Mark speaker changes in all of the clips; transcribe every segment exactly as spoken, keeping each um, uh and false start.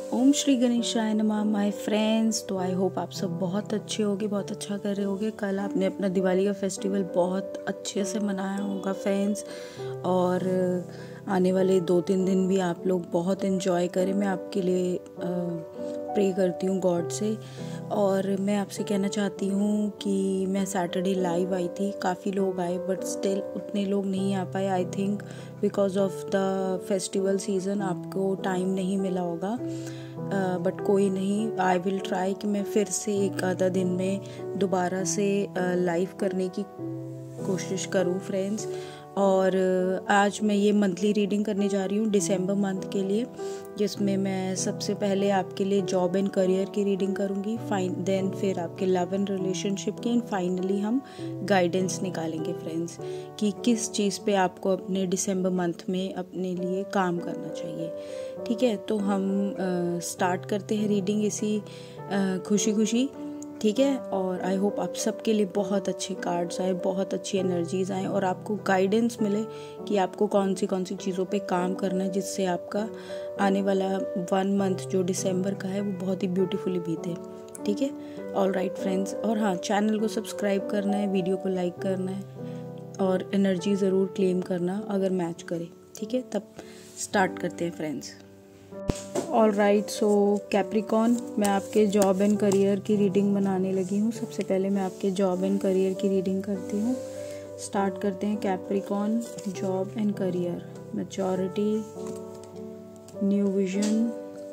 Speaker 1: ओम श्री गणेशाय नमः my friends. तो आई होप आप सब बहुत अच्छे होगे, बहुत अच्छा कर रहे होगे। कल आपने अपना दिवाली का फेस्टिवल बहुत अच्छे से मनाया होगा फ्रेंड्स, और आने वाले दो तीन दिन भी आप लोग बहुत एंजॉय करें। मैं आपके लिए प्रे करती हूँ गॉड से। और मैं आपसे कहना चाहती हूँ कि मैं सैटरडे लाइव आई थी, काफ़ी लोग आए बट स्टिल उतने लोग नहीं आ पाए। I think because of the festival season आपको टाइम नहीं मिला होगा, बट uh, कोई नहीं, आई विल ट्राई कि मैं फिर से एक आधा दिन में दोबारा से लाइव uh, करने की कोशिश करूँ फ्रेंड्स। और uh, आज मैं ये मंथली रीडिंग करने जा रही हूँ दिसंबर मंथ के लिए, जिसमें मैं सबसे पहले आपके लिए जॉब एंड करियर की रीडिंग करूँगी, फाइन देन फिर आपके लव एंड रिलेशनशिप की, एंड फाइनली हम गाइडेंस निकालेंगे फ्रेंड्स कि किस चीज़ पे आपको अपने दिसंबर मंथ में अपने लिए काम करना चाहिए। ठीक है, तो हम स्टार्ट uh, करते हैं रीडिंग इसी uh, खुशी खुशी। ठीक है, और आई होप आप सबके लिए बहुत अच्छे कार्ड्स आए, बहुत अच्छी एनर्जीज आए, और आपको गाइडेंस मिले कि आपको कौन सी कौन सी चीज़ों पे काम करना है, जिससे आपका आने वाला वन मंथ जो दिसंबर का है वो बहुत ही ब्यूटीफुली बीते। ठीक है, ऑल राइट फ्रेंड्स। और हाँ, चैनल को सब्सक्राइब करना है, वीडियो को लाइक करना है, और एनर्जी ज़रूर क्लेम करना अगर मैच करे। ठीक है, तब स्टार्ट करते हैं friends. All right, so Capricorn, मैं आपके जॉब एंड करियर की रीडिंग बनाने लगी हूँ। सबसे पहले मैं आपके जॉब एंड करियर की रीडिंग करती हूँ। स्टार्ट करते हैं Capricorn, job and career. Maturity, new vision,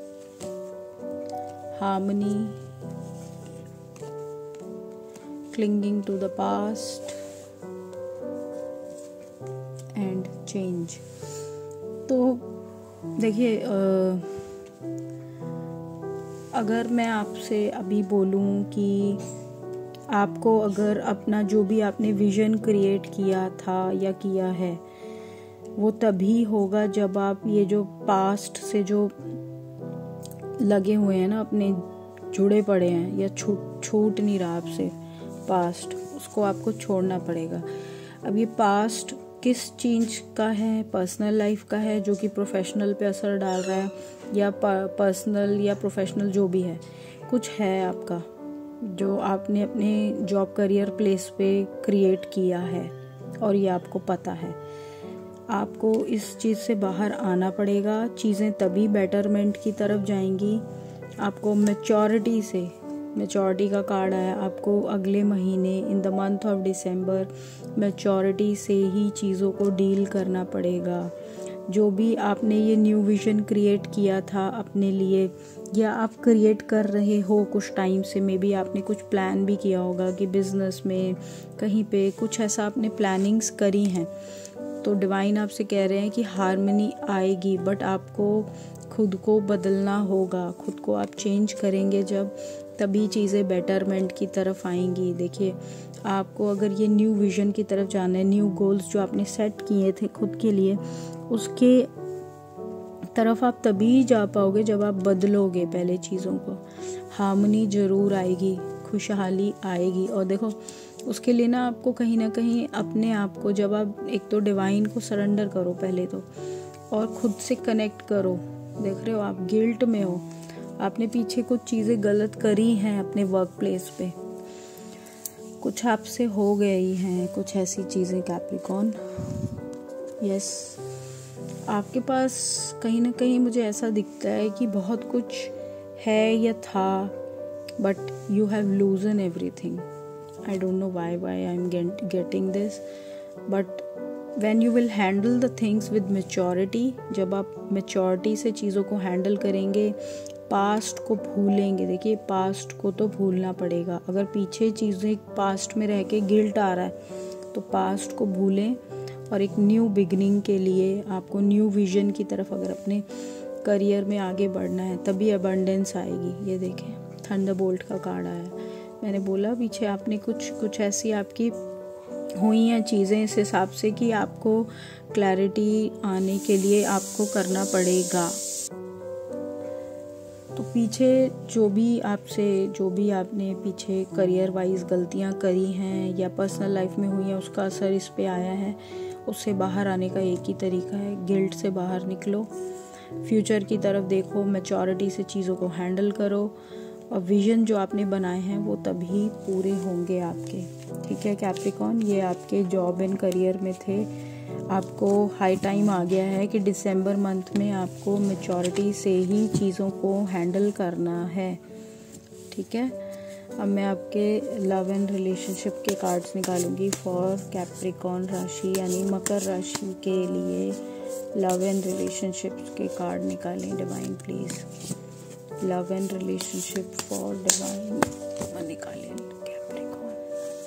Speaker 1: harmony, clinging to the past and change. तो देखिए, अगर मैं आपसे अभी बोलूं कि आपको अगर अपना जो भी आपने विजन क्रिएट किया था या किया है वो तभी होगा जब आप ये जो पास्ट से जो लगे हुए हैं ना, अपने जुड़े पड़े हैं या छूट छूट नहीं रहा आपसे पास्ट, उसको आपको छोड़ना पड़ेगा। अब ये पास्ट किस चीज़ का है, पर्सनल लाइफ का है जो कि प्रोफेशनल पे असर डाल रहा है, या पर्सनल या प्रोफेशनल जो भी है, कुछ है आपका जो आपने अपने जॉब करियर प्लेस पे क्रिएट किया है और ये आपको पता है। आपको इस चीज़ से बाहर आना पड़ेगा, चीज़ें तभी बेटरमेंट की तरफ जाएंगी। आपको मैच्योरिटी से, मैच्योरिटी का कार्ड आया आपको अगले महीने in the month of December, maturity से ही चीज़ों को डील करना पड़ेगा। जो भी आपने ये न्यू विजन क्रिएट किया था अपने लिए, या आप क्रिएट कर रहे हो कुछ टाइम से, मे बी आपने कुछ प्लान भी किया होगा कि बिजनेस में कहीं पे कुछ ऐसा आपने प्लानिंग्स करी हैं, तो डिवाइन आपसे कह रहे हैं कि हार्मनी आएगी, बट आपको खुद को बदलना होगा। खुद को आप चेंज करेंगे जब, तभी चीज़ें बेटरमेंट की तरफ आएंगी। देखिए, आपको अगर ये न्यू विजन की तरफ जाना है, न्यू गोल्स जो आपने सेट किए थे खुद के लिए, उसके तरफ आप तभी जा पाओगे जब आप बदलोगे पहले चीज़ों को। हार्मनी ज़रूर आएगी, खुशहाली आएगी। और देखो, उसके लिए ना आपको कहीं ना कहीं अपने आप को, जब आप एक तो डिवाइन को सरेंडर करो पहले तो, और खुद से कनेक्ट करो। देख रहे हो आप गिल्ट में हो, आपने पीछे कुछ चीज़ें गलत करी हैं अपने वर्क प्लेस पे, कुछ आपसे हो गई हैं कुछ ऐसी चीज़ें कैप्रिकॉन। यस, आपके पास कहीं ना कहीं मुझे ऐसा दिखता है कि बहुत कुछ है या था, but you have loosen everything. I don't know why why I am getting this, but when you will handle the things with maturity, जब आप मैच्योरिटी से चीज़ों को हैंडल करेंगे, पास्ट को भूलेंगे। देखिए, पास्ट को तो भूलना पड़ेगा। अगर पीछे चीज़ें पास्ट में रह के गिल्ट आ रहा है तो पास्ट को भूलें, और एक न्यू बिगनिंग के लिए आपको न्यू विजन की तरफ अगर अपने करियर में आगे बढ़ना है, तभी अबंडेंस आएगी। ये देखें, थंडरबोल्ट का कार्ड आया। मैंने बोला पीछे आपने कुछ कुछ ऐसी आपकी हुई हैं चीज़ें इस हिसाब से कि आपको क्लैरिटी आने के लिए आपको करना पड़ेगा। तो पीछे जो भी आपसे, जो भी आपने पीछे करियर वाइज गलतियां करी हैं या पर्सनल लाइफ में हुई हैं, उसका असर इस पे आया है। उससे बाहर आने का एक ही तरीका है, गिल्ट से बाहर निकलो, फ्यूचर की तरफ देखो, मैच्योरिटी से चीज़ों को हैंडल करो, और विजन जो आपने बनाए हैं वो तभी पूरे होंगे आपके। ठीक है कैप्रिकॉर्न, ये आपके जॉब एंड करियर में थे। आपको हाई टाइम आ गया है कि दिसंबर मंथ में आपको मैच्योरिटी से ही चीज़ों को हैंडल करना है। ठीक है, अब मैं आपके लव एंड रिलेशनशिप के कार्ड्स निकालूंगी फॉर कैप्रिकॉर्न राशि यानी मकर राशि के लिए। लव एंड रिलेशनशिप के कार्ड निकालें divine please. Love and relationship for divine निकालें कैप्रिकॉर्न।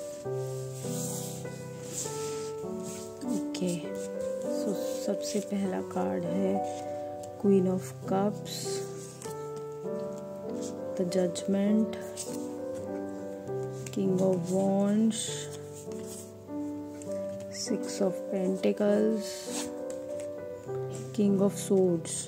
Speaker 1: ओके, सो सबसे पहला कार्ड है queen of cups, the judgement, king of wands, six of pentacles, king of swords.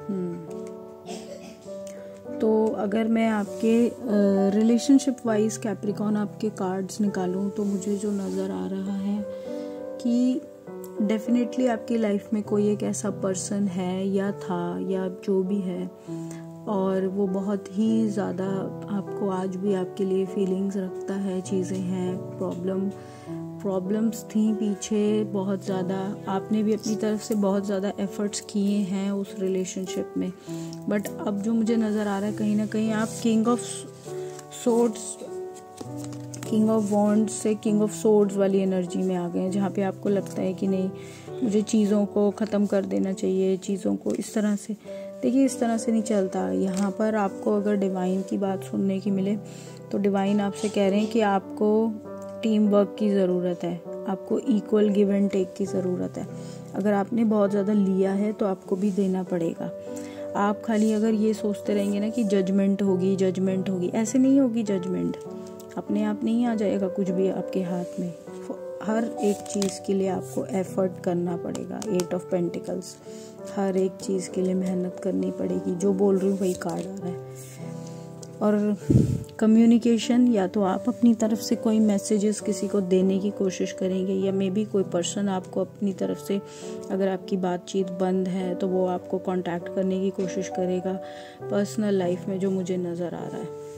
Speaker 1: तो अगर मैं आपके रिलेशनशिप वाइज कैप्रिकॉर्न आपके कार्ड्स निकालूं तो मुझे जो नज़र आ रहा है कि डेफिनेटली आपकी लाइफ में कोई एक ऐसा पर्सन है या था या जो भी है, और वो बहुत ही ज़्यादा आपको आज भी आपके लिए फीलिंग्स रखता है, चीज़ें हैं, प्रॉब्लम प्रॉब्लम्स थी पीछे बहुत ज़्यादा, आपने भी अपनी तरफ से बहुत ज़्यादा एफर्ट्स किए हैं उस रिलेशनशिप में, बट अब जो मुझे नज़र आ रहा है कहीं ना कहीं आप king of swords, king of wands से किंग ऑफ सोर्ड्स वाली एनर्जी में आ गए हैं, जहाँ पे आपको लगता है कि नहीं मुझे चीज़ों को ख़त्म कर देना चाहिए, चीज़ों को इस तरह से। देखिए इस तरह से नहीं चलता। यहाँ पर आपको अगर डिवाइन की बात सुनने की मिले तो डिवाइन आपसे कह रहे हैं कि आपको टीम वर्क की ज़रूरत है, आपको इक्वल गिव एंड टेक की ज़रूरत है। अगर आपने बहुत ज़्यादा लिया है तो आपको भी देना पड़ेगा। आप खाली अगर ये सोचते रहेंगे ना कि जजमेंट होगी जजमेंट होगी, ऐसे नहीं होगी जजमेंट, अपने आप नहीं आ जाएगा कुछ भी आपके हाथ में। हर एक चीज़ के लिए आपको एफर्ट करना पड़ेगा। एट ऑफ पेंटिकल्स, हर एक चीज़ के लिए मेहनत करनी पड़ेगी। जो बोल रही हूँ वही कार्ड आ रहा है। और कम्युनिकेशन, या तो आप अपनी तरफ से कोई मैसेजेस किसी को देने की कोशिश करेंगे, या मे बी कोई पर्सन आपको अपनी तरफ से, अगर आपकी बातचीत बंद है तो वो आपको कांटेक्ट करने की कोशिश करेगा पर्सनल लाइफ में, जो मुझे नज़र आ रहा है।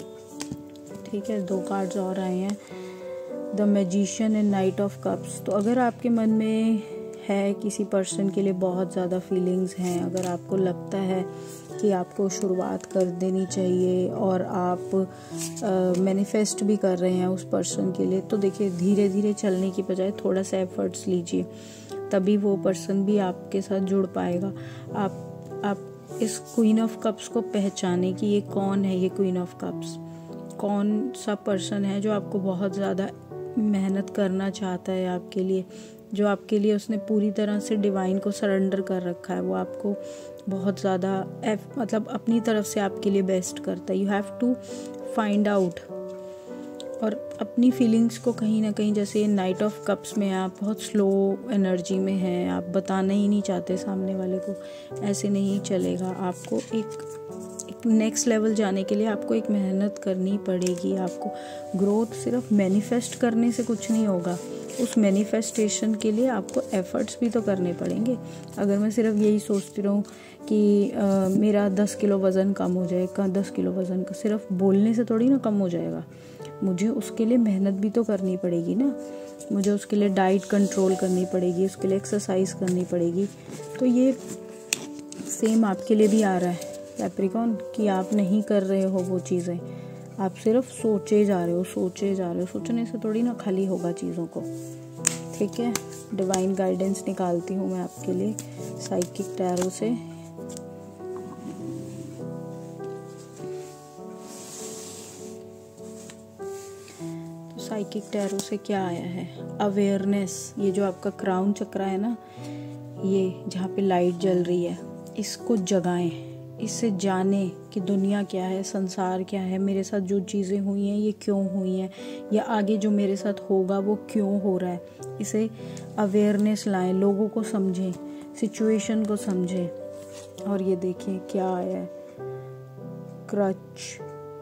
Speaker 1: ठीक है, दो कार्ड्स और आए हैं, the magician and knight of cups. तो अगर आपके मन में है किसी पर्सन के लिए बहुत ज़्यादा फीलिंग्स हैं, अगर आपको लगता है कि आपको शुरुआत कर देनी चाहिए और आप मैनिफेस्ट भी कर रहे हैं उस पर्सन के लिए, तो देखिए धीरे धीरे चलने की बजाय थोड़ा सा एफर्ट्स लीजिए, तभी वो पर्सन भी आपके साथ जुड़ पाएगा। आप आप इस क्वीन ऑफ कप्स को पहचाने कि ये कौन है, ये क्वीन ऑफ कप्स कौन सा पर्सन है जो आपको बहुत ज़्यादा मेहनत करना चाहता है आपके लिए, जो आपके लिए उसने पूरी तरह से डिवाइन को सरेंडर कर रखा है। वो आपको बहुत ज़्यादा मतलब अपनी तरफ से आपके लिए बेस्ट करता है। You have to find out, और अपनी फीलिंग्स को कहीं ना कहीं, जैसे नाइट ऑफ कप्स में आप बहुत स्लो एनर्जी में हैं, आप बताना ही नहीं चाहते सामने वाले को, ऐसे नहीं चलेगा। आपको एक एक नेक्स्ट लेवल जाने के लिए आपको एक मेहनत करनी पड़ेगी। आपको ग्रोथ सिर्फ मैनिफेस्ट करने से कुछ नहीं होगा, उस मैनिफेस्टेशन के लिए आपको एफर्ट्स भी तो करने पड़ेंगे। अगर मैं सिर्फ यही सोचती रहूँ कि आ, मेरा दस किलो वज़न कम हो जाएगा, दस किलो वज़न का सिर्फ बोलने से थोड़ी ना कम हो जाएगा, मुझे उसके लिए मेहनत भी तो करनी पड़ेगी ना, मुझे उसके लिए डाइट कंट्रोल करनी पड़ेगी, उसके लिए एक्सरसाइज करनी पड़ेगी। तो ये सेम आपके लिए भी आ रहा है कैप्रिकॉर्न, कि आप नहीं कर रहे हो वो चीज़ें, आप सिर्फ सोचे जा रहे हो सोचे जा रहे हो सोचने से थोड़ी ना खाली होगा चीज़ों को। ठीक है, डिवाइन गाइडेंस निकालती हूँ मैं आपके लिए साइकिक टैरो से। तो साइकिक टैरो से क्या आया है? अवेयरनेस। ये जो आपका क्राउन चक्र है ना, ये जहाँ पे लाइट जल रही है, इसको जगाएं, इससे जाने कि दुनिया क्या है, संसार क्या है, मेरे साथ जो चीज़ें हुई हैं ये क्यों हुई हैं, या आगे जो मेरे साथ होगा वो क्यों हो रहा है। इसे अवेयरनेस लाएं, लोगों को समझें, सिचुएशन को समझें। और ये देखिए क्या आया है, क्रच।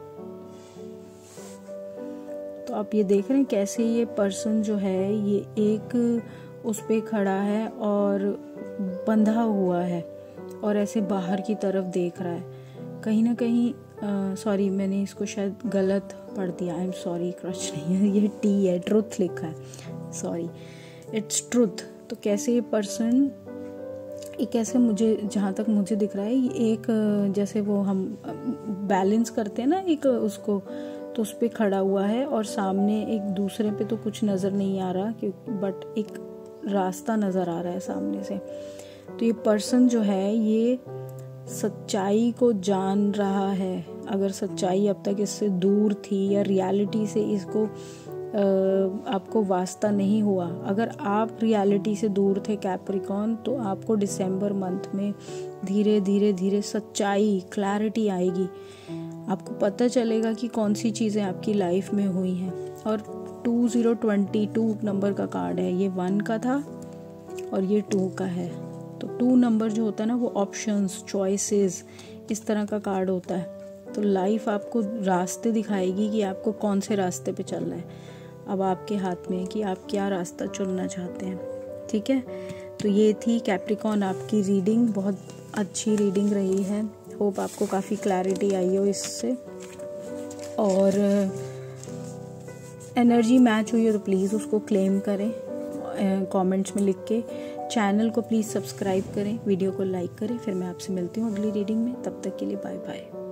Speaker 1: तो आप ये देख रहे हैं कैसे ये पर्सन जो है ये एक उस पे खड़ा है और बंधा हुआ है, और ऐसे बाहर की तरफ देख रहा है कहीं ना कहीं। सॉरी uh, मैंने इसको शायद गलत पढ़ दिया, आई एम सॉरी, क्रश नहीं है, ये टी है, ट्रुथ लिखा है, सॉरी, इट्स ट्रुथ। तो कैसे ये पर्सन, एक ऐसे मुझे जहाँ तक मुझे दिख रहा है, ये एक जैसे वो हम बैलेंस करते हैं ना एक उसको, तो उस पर खड़ा हुआ है और सामने एक दूसरे पे तो कुछ नज़र नहीं आ रहा क्योंकि, बट एक रास्ता नज़र आ रहा है सामने से। तो ये पर्सन जो है ये सच्चाई को जान रहा है। अगर सच्चाई अब तक इससे दूर थी या रियलिटी से इसको आपको वास्ता नहीं हुआ, अगर आप रियलिटी से दूर थे कैप्रिकॉन, तो आपको दिसंबर मंथ में धीरे धीरे धीरे सच्चाई, क्लैरिटी आएगी। आपको पता चलेगा कि कौन सी चीज़ें आपकी लाइफ में हुई हैं। और two zero twenty two number का कार्ड है, ये वन का था और ये टू का है। तो टू नंबर जो होता है ना, वो ऑप्शंस, चॉइसेस, इस तरह का कार्ड होता है। तो लाइफ आपको रास्ते दिखाएगी कि आपको कौन से रास्ते पे चलना है। अब आपके हाथ में है कि आप क्या रास्ता चुनना चाहते हैं। ठीक है, तो ये थी कैप्रिकॉन आपकी रीडिंग। बहुत अच्छी रीडिंग रही है, होप आपको काफ़ी क्लैरिटी आई हो इससे। और एनर्जी मैच हुई हो तो प्लीज़ उसको क्लेम करें कमेंट्स में लिख के। चैनल को प्लीज़ सब्सक्राइब करें, वीडियो को लाइक करें। फिर मैं आपसे मिलती हूँ अगली रीडिंग में, तब तक के लिए बाय बाय।